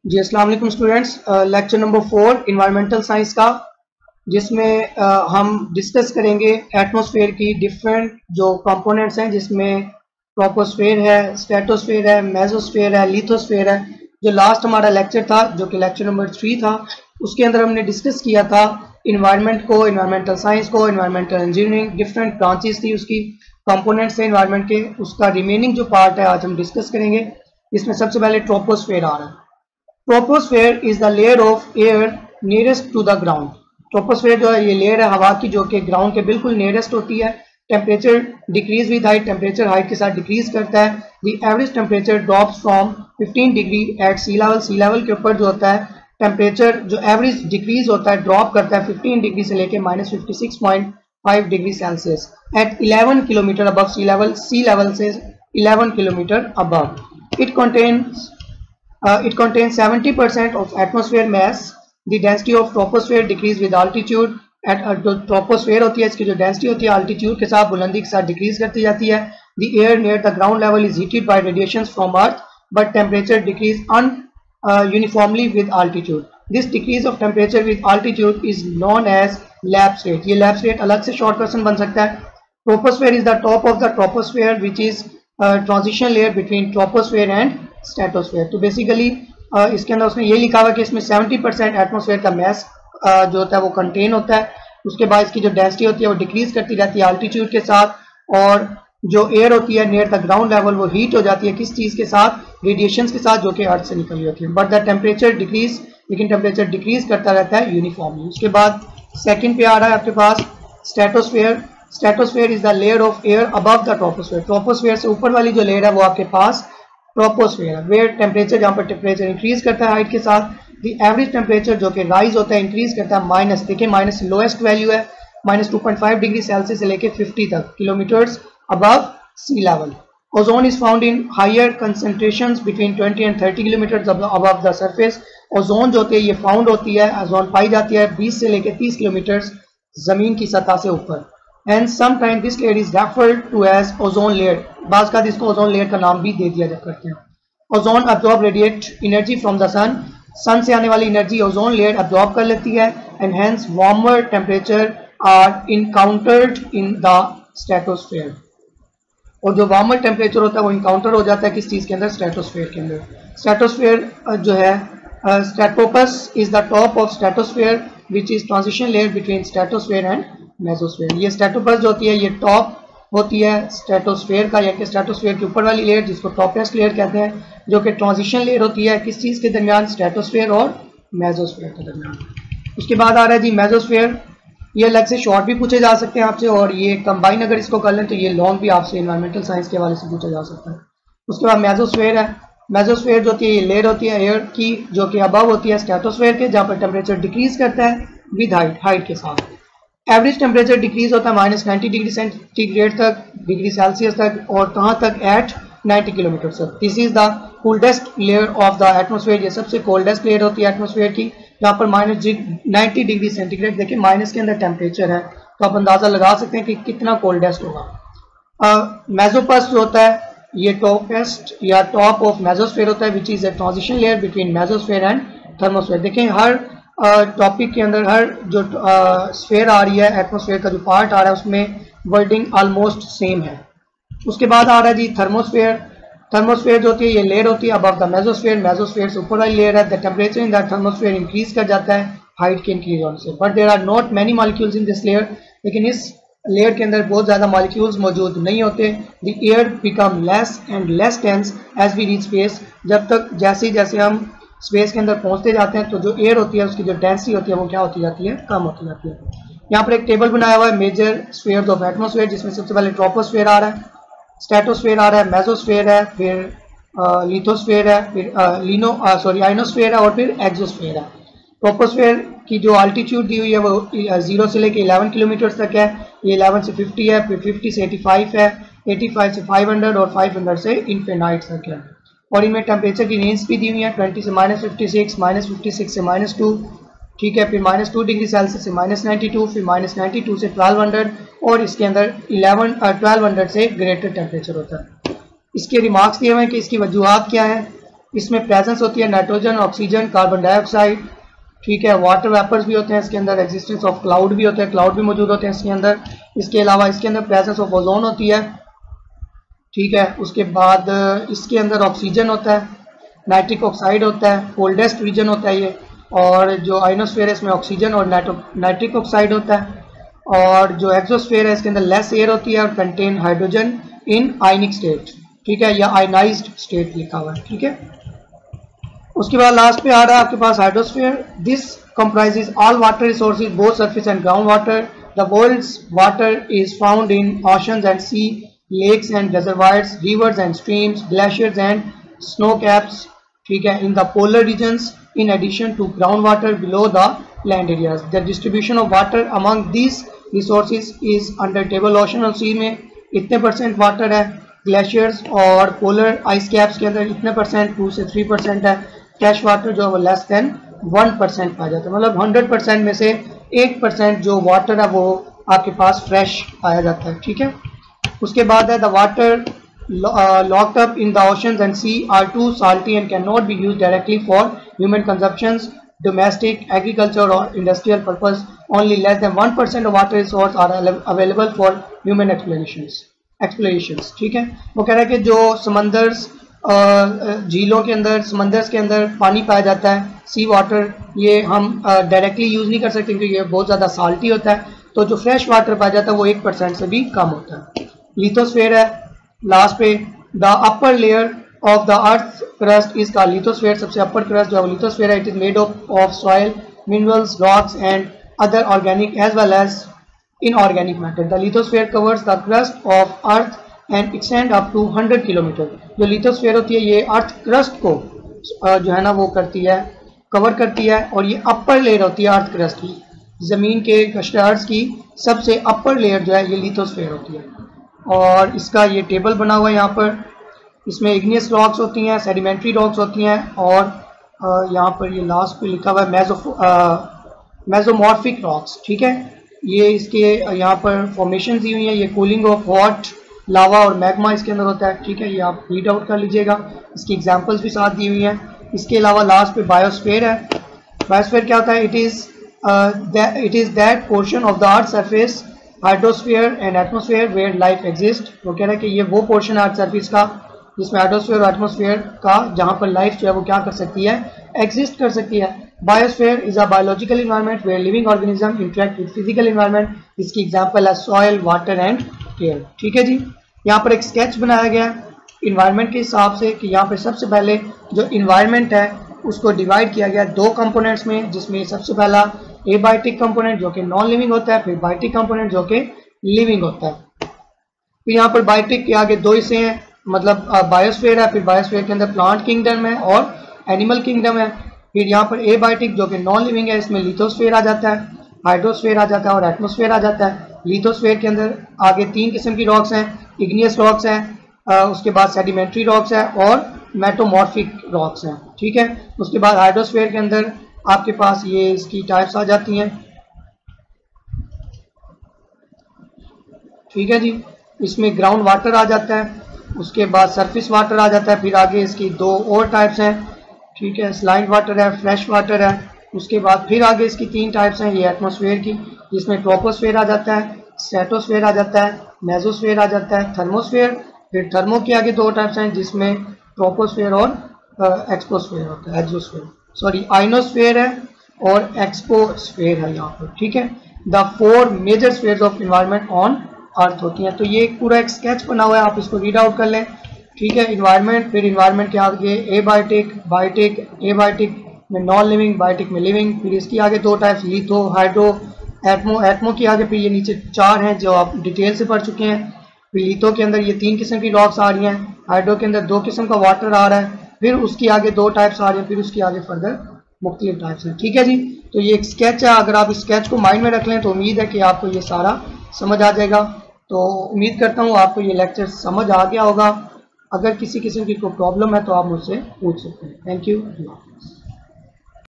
जी अस्सलाम वालेकुम students. Lecture number 4 environmental science का, जिसमें हम डिस्कस करेंगे एटमॉस्फेयर की डिफरेंट जो कंपोनेंट्स हैं, जिसमें ट्रोपोस्फेयर है, स्ट्रेटोस्फेयर है, मेसोस्फेयर है, लिथोस्फेयर है। जो लास्ट हमारा लेक्चर था, जो कि लेक्चर नंबर 3 था, उसके अंदर हमने डिस्कस किया था इन्वायरमेंट को, इन्वायरमेंटल साइंस को, इन्वायरमेंटल इंजीनियरिंग, डिफरेंट ब्रांचेस थी उसकी, कंपोनेंट्स थे इन्वायरमेंट के। उसका रिमेनिंग जो पार्ट है आज हम डिस्कस करेंगे। इसमें सबसे पहले ट्रोपोस्फेयर आ रहा है। Troposphere is the layer of air nearest to the ground. Troposphere जो है ये लेयर है हवा की, जो कि ग्राउंड के बिल्कुल नियरेस्ट होती है। Temperature decrease with height, temperature height के साथ डिक्रीज करता है। The average temperature drops from 15 degree at sea level. Sea level के ऊपर जो होता है टेम्परेचर जो एवरेज डिक्रीज होता है, ड्रॉप करता है 15 डिग्री से लेके -56.5 degree Celsius at 11 kilometre above sea level से 11 kilometre above. It contains 70% of atmosphere mass. The density of troposphere decrease with altitude. जो ट्रोपोस्फेयर होती है इसकी जो डेंसिटी होती है अल्टीट्यूड के साथ, बुलंदी के साथ डिक्रीज करती जाती है। The air near the ground level is heated by radiations from Earth, but temperature decrease uniformly with altitude. This decrease of temperature with altitude is known as lapse rate. ये lapse rate अलग से short person बन सकता है। Troposphere is the top of the troposphere, which is transition layer between troposphere and stratosphere. तो basically इसके अंदर उसने ये लिखा हुआ कि इसमें 70% एटमॉस्फेयर का मैस जो होता है वो कंटेन होता है। उसके बाद इसकी जो डेंसिटी होती है वो डिक्रीज करती जाती है अल्टीट्यूड के साथ, और जो एयर होती है नियर द ग्राउंड लेवल वो हीट हो जाती है किस चीज़ के साथ, रेडिएशंस के साथ, जो कि अर्थ से निकल रही होती है। बट द टेम्परेचर डिक्रीज, लेकिन टेम्परेचर डिक्रीज करता रहता है यूनिफॉर्मली। उसके बाद सेकेंड पे आ रहा है आपके पास stratosphere. Stratosphere is the layer of air above the troposphere. Troposphere से ऊपर वाली जो लेयर है वो आपके पास ट्रोपोस्फेयर है। वेयर टेम्परेचर, जहाँ पर टेम्परेचर इंक्रीज करता है हाइट के साथ। द एवरेज टेम्परेचर जो कि राइज होता है, इंक्रीज करता है माइनस, देखिए माइनस लोएस्ट वैल्यू है, -2.5 डिग्री सेल्सियस से लेके 50 तक kilometres above sea level. Ozone is found in higher concentrations between 20 and 30 kilometre above the surface. Ozone जो होती है ये फाउंड होती है, ओजोन पाई जाती है 20 से लेके 30 किलोमीटर जमीन की सतह से ऊपर। And sometime this layer is referred to as ozone layer. बाज़ का इसको ओजोन लेयर का नाम भी दे दिया जा करते हैं। Ozone absorb radiate energy from the sun. Sun से आने वाली एनर्जी ओजोन लेयर अब्जॉर्ब कर लेती है, and hence warmer temperature are encountered in the stratosphere. और जो वार्मर टेम्परेचर होता है वो इनकाउंटर हो जाता है किस चीज़ के अंदर, स्ट्रेटोस्फेयर के अंदर। स्ट्रेटोस्फेयर जो है, stratopause is the top of stratosphere which is transition layer between stratosphere and mesosphere. ये स्ट्रेटोपस जो होती है ये टॉप होती है स्ट्रेटोस्फेयर का, या कि स्ट्रेटोस्फेयर के ऊपर वाली लेयर जिसको टॉपेस्ट लेयर कहते हैं, जो कि ट्रांजिशन लेयर होती है किस चीज़ के दरमियान, स्ट्रेटोस्फेयर और मेसोस्फेयर के दरमियान। उसके बाद आ रहा है जी मेसोस्फेयर। ये अलग से शॉर्ट भी पूछे जा सकते हैं आपसे, और ये कंबाइन अगर इसको कर लें तो ये लॉन्ग भी आपसे इन्वायरमेंटल साइंस के हवाले से पूछा जा सकता है। उसके बाद मेसोस्फेयर है। मेसोस्फेयर जो होती है ये लेयर होती है एयर की, जो कि अबव होती है स्ट्रेटोस्फेयर के, जहाँ पर टेम्परेचर डिक्रीज करता है विद हाइट के साथ। एवरेज टेम्परेचर डिक्रीज होता है -90 डिग्री सेंटीग्रेड तक, डिग्री सेल्सियस तक, और कहाँ तक, एट 90 किलोमीटर तक। This is the coldest layer of the atmosphere. ये सबसे कोल्डेस्ट लेयर होती है एटमॉस्फेयर की, जहाँ पर -90 डिग्री सेंटीग्रेड, देखिए माइनस के अंदर टेम्परेचर है, तो आप अंदाजा लगा सकते हैं कि कितना कोल्डेस्ट होगा। मेसोपस जो होता है ये टॉपेस्ट या टॉप ऑफ मेसोस्फेयर होता है, which is a transition layer between mesosphere and thermosphere. देखें हर टॉपिक के अंदर हर जो स्फेयर आ रही है, एटमॉस्फेयर का जो पार्ट आ रहा है उसमें वर्डिंग ऑलमोस्ट सेम है। उसके बाद आ रहा है जी थर्मोस्फेयर। थर्मोस्फेयर जो होती है ये लेयर होती है अबव द मेसोस्फेयर। मेसोस्फेयर से ऊपर वाली लेयर है। The temperature in the thermosphere increase कर जाता है हाइट के इंक्रीज होने से, but there are not many molecules in this layer. लेकिन इस लेयर के अंदर बहुत ज़्यादा मॉलिक्यूल्स मौजूद नहीं होते। The air become less and less dense as we reach space. जब तक जैसे हम स्पेस के अंदर पहुंचते जाते हैं तो जो एयर होती है उसकी जो डेंसिटी होती है वो क्या होती जाती है, कम होती जाती है। यहाँ पर एक टेबल बनाया हुआ है मेजर स्फीयर्स ऑफ एटमॉस्फेयर, जिसमें सबसे पहले ट्रोपोस्फेयर आ रहा है, स्ट्रेटोस्फेयर आ रहा है, मेसोस्फेयर है, फिर लिथोस्फेयर है, फिर आइनोस्फेयर है, और फिर एक्सोस्फेयर है। ट्रोपोस्फेयर की जो अल्टीट्यूड दी हुई है वो 0 से लेकर 11 किलोमीटर तक है। ये 11 से 50 है, फिर 50 से 85 है, 85 से 500 और 500 से इन्फिनाइट तक है। और इनमें टेम्परेचर की रेंज भी दी हुई है 20 से -56, -56 से -2, ठीक है, फिर -2 डिग्री सेल्सियस से -92, फिर -92 से 1200, और इसके अंदर 1200 से ग्रेटर टेम्परेचर होता है। इसके रिमार्क्स दिए हुए हैं कि इसकी वजूहात क्या है। इसमें प्रेजेंस होती है नाइट्रोजन, ऑक्सीजन, कार्बन डाइऑक्साइड, ठीक है, वाटर वेपर्स भी होते हैं इसके अंदर, एग्जिस्टेंस ऑफ क्लाउड भी होते हैं, क्लाउड भी मौजूद होते हैं इसके अंदर। इसके अलावा इसके अंदर प्रेजेंस ऑफ ओजोन होती है, ठीक है। उसके बाद इसके अंदर ऑक्सीजन होता है, नाइट्रिक ऑक्साइड होता है, कोल्डेस्ट रीजन होता है ये, और जो आइनोस्फेयर है इसमें ऑक्सीजन और नाइट्रिक ऑक्साइड होता है, और जो एक्सोस्फेयर है इसके अंदर लेस एयर होती है और contain hydrogen in ionic state, ठीक है, या आयनाइज्ड स्टेट लिखा हुआ है, ठीक है। उसके बाद लास्ट पे आ रहा है आपके पास hydrosphere. This comprises all water resources, both surface and groundwater. The world's water is found in oceans and sea, lakes and reservoirs, rivers and streams, glaciers and snow caps, ठीक है, in the polar regions, in addition to groundwater below the land areas. The distribution of water among these resources is under table ocean और sea में इतने percent water है, glaciers और polar ice caps के अंदर इतने परसेंट 2 से 3% है, फ्रेश वाटर जो है वो लेस देन 1% पाया जाता है, मतलब 100% में से 8% जो वाटर है वो आपके पास फ्रेश पाया जाता है, ठीक है। उसके बाद है the water locked up in the oceans and sea are too salty and cannot be used directly for human consumptions, domestic, agriculture or industrial purpose. Only less than 1% of water resources are available for human explorations, ठीक है। वो कह रहा है कि जो समंदर झीलों के अंदर, समंदर के अंदर पानी पाया जाता है, सी वाटर, ये हम डायरेक्टली यूज़ नहीं कर सकते क्योंकि ये बहुत ज़्यादा साल्टी होता है, तो जो फ्रेश वाटर पाया जाता है वो 1% से भी कम होता है। लिथोस्फीयर है लास्ट पे, the upper layer of the earth crust is का लिथोस्फीयर, सबसे अपर क्रस्ट जो है लिथोस्फीयर है। It is made of soil, minerals, rocks and other organic as well as inorganic matter. The lithosphere covers the crust of earth and extend up to 100 kilometre. जो lithosphere होती है ये earth crust को जो है ना वो करती है, कवर करती है, और ये अपर लेयर होती है अर्थ क्रस्ट की, ज़मीन के क्रस्टर्स की सबसे अपर लेयर जो है ये लिथोस्फीयर होती है। और इसका ये टेबल बना हुआ है यहाँ पर, इसमें इग्नियस रॉक्स होती हैं, सेडिमेंट्री रॉक्स होती हैं, और यहाँ पर ये लास्ट पे लिखा हुआ है मेसोमॉर्फिक रॉक्स, ठीक है। ये इसके यहाँ पर फॉर्मेशन दी हुई है, ये कूलिंग ऑफ हॉट लावा और मैग्मा इसके अंदर होता है, ठीक है, ये आप रीड आउट कर लीजिएगा, इसकी एग्जांपल्स भी साथ दी हुई हैं। इसके अलावा लास्ट पे बायोस्फीयर है। बायोस्फीयर क्या होता है? It is that portion of the earth surface, hydrosphere and atmosphere where life exist. वो कह रहा है कि ये वो पोर्शन है अर्थ सरफेस का जिसमें हाइड्रोस्फीयर और एटमोस्फीयर का जहाँ पर लाइफ जो है वो क्या कर सकती है, एग्जिस्ट कर सकती है। Biosphere is a biological environment where living organism interact with physical environment. इसकी एग्जांपल है सॉइल, वाटर एंड एयर, ठीक है जी। यहाँ पर एक स्केच बनाया गया है इन्वायरमेंट के हिसाब से कि यहाँ पर सबसे पहले जो इन्वायरमेंट है उसको डिवाइड किया गया दो कंपोनेंट्स में, जिसमें सबसे पहला एबायोटिक कंपोनेंट जो कि नॉन लिविंग होता है, फिर बायोटिक कंपोनेंट जो कि लिविंग होता है। फिर यहाँ पर बायोटिक के आगे दो हिस्से हैं, मतलब बायोस्फीयर है, फिर बायोस्फीयर के अंदर प्लांट किंगडम है और एनिमल किंगडम है। फिर यहाँ पर एबायोटिक जो कि नॉन लिविंग है, इसमें लिथोस्फीयर आ जाता है, हाइड्रोस्फीयर आ जाता है और एटमोस्फीयर आ जाता है। लिथोस्फीयर के अंदर आगे तीन किस्म की रॉक्स हैं, इग्नियस रॉक्स हैं, उसके बाद सेडिमेंट्री रॉक्स है और मेटोमॉर्फिक रॉक्स हैं, ठीक है। उसके बाद हाइड्रोस्फीयर के अंदर आपके पास ये इसकी टाइप्स आ जाती हैं, ठीक है जी। इसमें ग्राउंड वाटर आ जाता है, उसके बाद सरफेस वाटर आ जाता है, फिर आगे इसकी दो और टाइप्स हैं, ठीक है, स्लाइड वाटर है, फ्रेश वाटर है। उसके बाद फिर आगे इसकी तीन टाइप्स हैं ये एटमॉस्फेयर की, जिसमें ट्रोपोस्फेयर आ जाता है, स्ट्रेटोस्फेयर आ जाता है, मेसोस्फेयर आ जाता है, थर्मोस्फेयर। फिर थर्मो के आगे दो टाइप्स हैं जिसमें ट्रोपोस्फेयर और एक्सपोस्फेयर होता है, एक्सोस्फेयर सॉरी आइनोस्फेयर है और एक्सपोस्फेयर है यहाँ पर, ठीक है। The 4 major spheres of environment on earth होती हैं। तो ये पूरा एक स्केच बना हुआ है, आप इसको रीड आउट कर लें, ठीक है। इन्वायरमेंट, फिर इन्वायरमेंट के आगे एबायोटिक, बायोटिक, एबायोटिक में नॉन लिविंग, बायोटिक में लिविंग। फिर इसके आगे दो types litho, hydro, atmo. Atmo के आगे फिर ये नीचे 4 हैं जो आप डिटेल से पढ़ चुके हैं। फिर लिथो के अंदर ये 3 किस्म की रॉक्स आ रही हैं, हाइड्रो के अंदर 2 किस्म का वाटर आ रहा है, फिर उसके आगे 2 टाइप्स आ रहे हैं, फिर उसके आगे फर्दर मुख्तलिफ टाइप्स हैं, ठीक है जी। तो ये एक स्केच है, अगर आप इस स्केच को माइंड में रख लें तो उम्मीद है कि आपको ये सारा समझ आ जाएगा। तो उम्मीद करता हूँ आपको ये लेक्चर समझ आ गया होगा। अगर किसी किस्म की कोई प्रॉब्लम है तो आप मुझसे पूछ सकते हैं। Thank you.